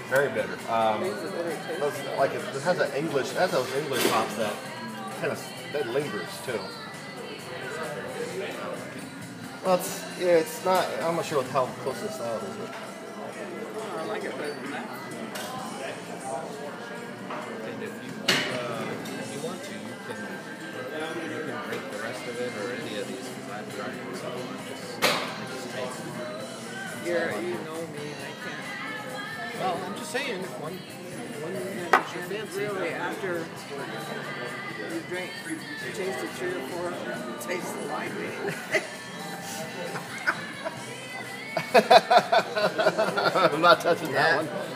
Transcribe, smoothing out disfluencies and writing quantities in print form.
Very bitter. Like it has an English, it has those English hops that kind of that lingers too. Well, it's not. I'm not sure how close to the style is. But. I like it better than that. And if you want to, you can drink the rest of it or any of these because I've tried it so I just taste it. You know me, and I can't. Well, I'm just saying, if one And really, after you drink, you taste it 3 or 4, you taste the wine. I'm not touching that one.